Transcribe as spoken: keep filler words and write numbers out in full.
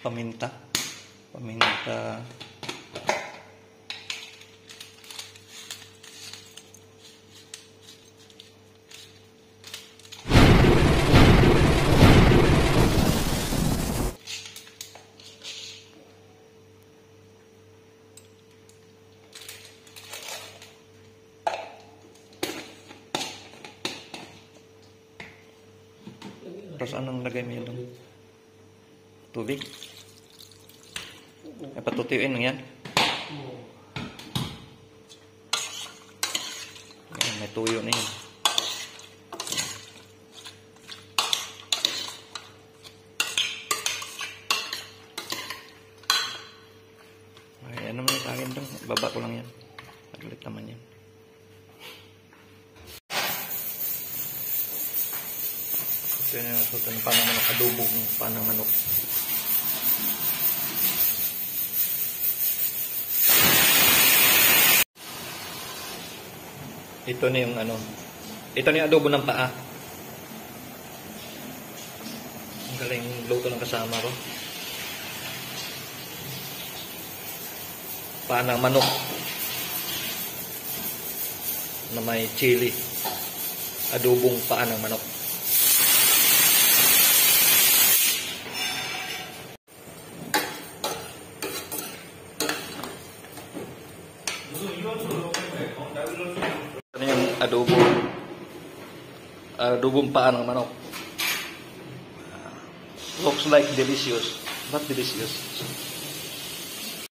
paminta. Paminta. Terus anong lagay mo yun? Tubig? Ay, patutuyuin lang yan. Ayan, may tuyo na yun. Ay, ano naman yung akin doon? Baba ko lang yan. Naglit naman yan. Ito yung nasuto ng panang manok, adobo ng panang manok. Ito na yung ano, ito na yung adobo ng paa. Ang galing luto ng kasama ko. Paa ng manok na may chili. Adobong paa ng manok. Ano yung adobo? Adobong paa ng manok. Looks like delicious, not delicious.